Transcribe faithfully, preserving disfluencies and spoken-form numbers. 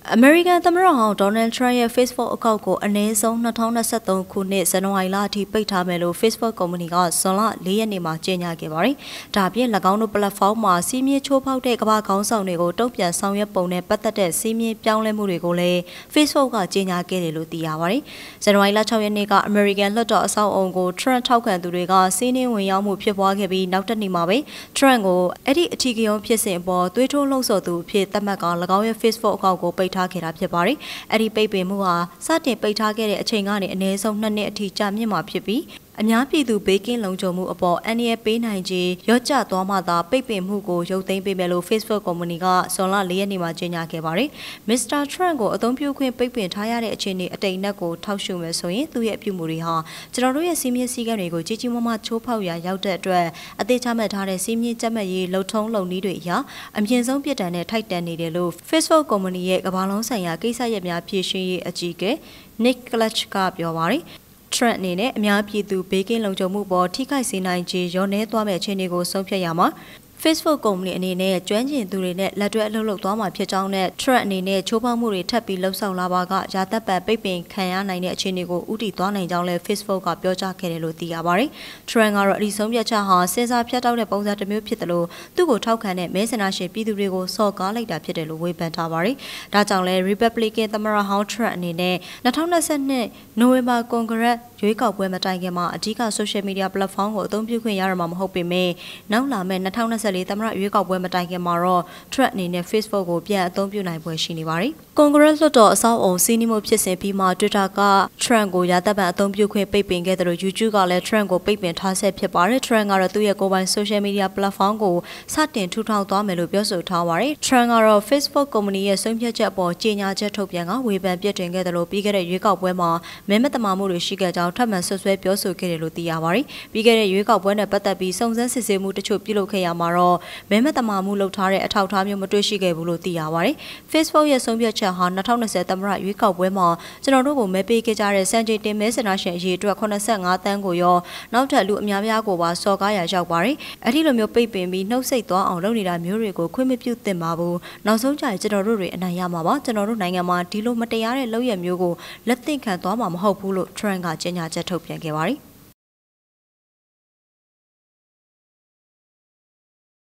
American သမ္မတဟောင်း Donald Trump ရဲ့ Facebook အကောင့်ကိုအနည်းဆုံး၂၀၂၃ခုနှစ်ဇန်နဝါရီလအထိပိတ်ထားမယ်လို့ Facebook ကုမ္ပဏီကဇွန်လ၄ရက်နေ့မှာကြေညာခဲ့ပါတယ်။ဒါပြင်၎င်းတို့ platform မှာစီးမြင့်ချိုးဖောက်တဲ့ကမ္ဘာခေါင်းဆောင်တွေကိုတုံ့ပြန်ဆောင်ရွက်ပုံနဲ့ပတ်သက်တဲ့စီးမြင့်ပြောင်းလဲမှုတွေကိုလည်း Facebook ကကြေညာခဲ့တယ်လို့သိရပါတယ်။ဇန်နဝါရီလ၆ရက်နေ့က American လွှတ်တော်အဆောက်အုံကို Trump ထောက်ခံသူတွေကစီးနှင်းဝင်ရောက်မှုဖြစ်ပွားခဲ့ပြီးနောက်တစ်နေ့မှာပဲ Trump ကိုအဲ့ဒီအထီးကရုံးဖြစ်စဉ်အပေါ်သွေးထိုးလှုံ့ဆော်သူအဖြစ်သတ်မှတ်က၎င်းရဲ့ Facebook အကောင့်ကိုပိတ်ထားခဲ့တာဖြစ်ပါတယ်။အဲ့ဒီပိတ်ပင်မှုဟာစတင်ပိတ်ထားခဲ့တဲ့အချိန်ကနေအနည်းဆုံးနှစ်နှစ်အထိကြာမြင့်မှာဖြစ်ပြီးအများပြည်သူဘေးကင်းလုံခြုံမှုအပေါ်အန္တရာယ်ပေးနိုင်ခြင်းရော့ကျသွားမှသာပိတ်ပင်မှုကိုရုပ်သိမ်းပေးမယ်လို့ Facebook ကုမ္ပဏီကဇွန်လ၄ရက်နေ့မှာကြေညာခဲ့ပါတယ်။ မစ္စတာ Trump ကိုအသုံးပြုခွင့်ပိတ်ပင်ထားရတဲ့အခြေအနေအတိတ်နဲ့ကိုထောက်ရှုမယ်ဆိုရင်သူ့ရဲ့အပြုအမူတွေဟာကျွန်တော်တို့ရဲ့စီးမြင့်စည်းကမ်းတွေကိုကြီးကြီးမားမားချိုးဖောက်ရာရောက်တဲ့အတွက်အသေးချမှတ်ထားတဲ့စီးမြင့်ကြက်မှတ်ရေးလှုပ်ထုံးလုပ်နည်းတွေအရအမြင့်ဆုံးပြစ်ဒဏ်နဲ့ထိုက်တန်နေတယ်လို့ Facebook ကုမ္ပဏီရဲ့ကမ္ဘာလုံးဆိုင်ရာကိစ္စရပ်များဖြည့်ရှင်းရေးအကြီးအကဲ Nick Clegg ကပြောပါတယ်။ Trump အနေနဲ့အများပြည်သူဘေးကင်းလုံခြုံမှုပေါ်ထိခိုက်စေနိုင်ခြင်းရောနှဲသွားမဲ့အခြေအနေကိုဆုံးဖြတ်ရမှာFacebook ကုမ္ပဏီအနေနဲ့ကျွမ်းကျင်သူတွေနဲ့လက်တွဲအလုပ်လုပ်သွားမှာဖြစ်ကြောင်းနဲ့ Trump အနေနဲ့ချိုးဖောက်မှုတွေထပ်ပြီးလှုပ်ဆောင်လာပါကရာသက်ပံပိတ်ပင်ခံရနိုင်တဲ့အခြေအနေကိုဥတီသွားနိုင်ကြောင်းလည်း Facebook ကပြောကြားခဲ့တယ်လို့သိရပါတယ်။ Trump ကတော့အဒီဆုံးဖြတ်ချက်ဟာစဉ်းစားဖြတ်တောက်တဲ့ပုံစံတစ်မျိုးဖြစ်တယ်လို့သူ့ကိုထောက်ခံတဲ့မဲဆန္ဒရှင်ပြည်သူတွေကိုစော်ကားလိုက်တာဖြစ်တယ်လို့ဝေဖန်ထားပါတယ်။ဒါကြောင့်လည်း Republican သမ္မတဟောင်း Trump အနေနဲ့၂၀၂၂နိုဝင်ဘာကွန်ဂရက်ရွေးကောက်ပွဲမတိုင်ခင်မှာအဓိက social media platform ကိုအသုံးပြုခွင့်ရရမှာမဟုတ်ပေမဲ့နောက်လာမယ့်၂၀၂၄သမ္မတရွေးကောက်ပွဲမတိုင်ခင်မှာတော့ Trump အနေနဲ့ Facebook ကိုပြန်အသုံးပြုနိုင်ပွဲရှိနေပါတယ်။ကွန်ဂရက်လွှတ်တော်အဆောက်အုံစီးနှီးမှုဖြစ်စဉ်ပြီးမှ Twitter က Trump ကိုရာသက်ပံအသုံးပြုခွင့်ပိတ်ပင်ခဲ့တယ်လို့ YouTube ကလည်း Trump ကိုပိတ်ပင်ထားဆဲဖြစ်ပါတယ်။ Trump ကတော့သူ့ရဲ့ကိုယ်ပိုင် social media platform ကိုစတင်ထူထောင်သွားမယ်လို့ပြောဆိုထားပါတယ်။ Trump ကတော့ Facebook ကုမ္ပဏီရဲ့ဆုံးဖြတ်ချက်အပေါ်ကြေညာချက်ထုတ်ပြန်ကဝေဖန်ပြစ်တင်ခဲ့တယ်လို့ပြီးခဲ့တဲ့ရွေးကောက်ပွဲမှာမဲမတမာမှုတွေရှိခဲ့ကြောင်းထပ်မံဆွဆွဲပြောဆိုခဲ့တယ်လို့သိရပါတယ်။ပြီးခဲ့တဲ့ရွေးကောက်ပွဲနဲ့ပတ်သက်ပြီးစုံစမ်းစစ်ဆေးမှုတချို့ပြုလုပ်ခဲ့ရမှာတော့မဲမတမာမှုလုပ်ထားတဲ့အထောက်အထားမျိုးမတွေ့ရှိခဲ့ဘူးလို့သိရပါတယ်။ Facebook ရဲ့ဆုံးဖြတ်ချက်ဟာ၂၀၂၀သမ္မတရွေးကောက်ပွဲမှာကျွန်တော်တို့ကိုမဲပေးခဲ့ကြတဲ့စံချိန်တင်မဲဆန္ဒရှင်အရေးအတွက်၈၅သန်းကိုရောနောက်ထပ်လူအများများကိုပါစော်ကားရာရောက်ပါတယ်။အဲ့ဒီလိုမျိုးပိတ်ပင်ပြီးနှုတ်ဆက်သွားအောင်လုပ်နေတာမျိုးတွေကိုခွင့်မပြုသင့်ပါဘူး။နောက်ဆုံးကြရင်ကျွန်တော်တို့တွေအနိုင်ရမှာပါ။ကျွန်တော်တို့နိုင်ငံမှာဒီလိုမတရားတဲ့လုပ်ရမျိုးကိုလက်သင့်ခံသွားမှာမဟုတ်ဘူးလို့ Trump ကကြေညာချက်ထုတ်ပြန်ခဲ့ပါတယ်။